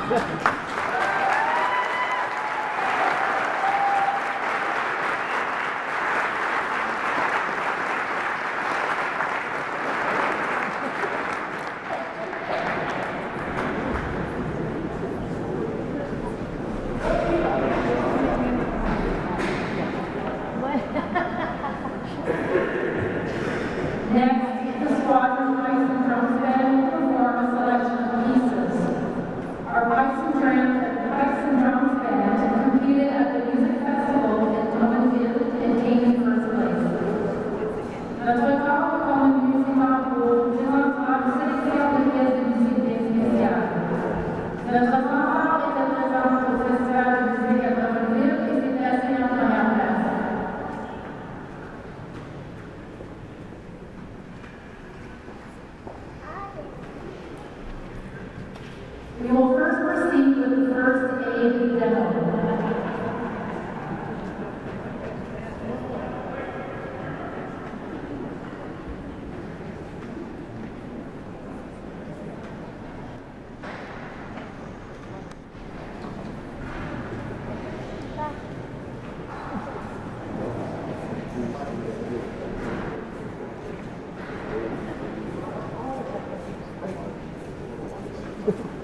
Next, the squadron pipes and drums band will perform a selection of pieces. Our pipes and drums band competed at the music festival in Drummondville and came in first place. Notre corps comme municipal pour présentera 5 de pièces de musique spéciales. Notre fanfare était présente au festival de musique à Drummondville et s'est classée en première place. We will first proceed with the first aid demo. Ha ha ha.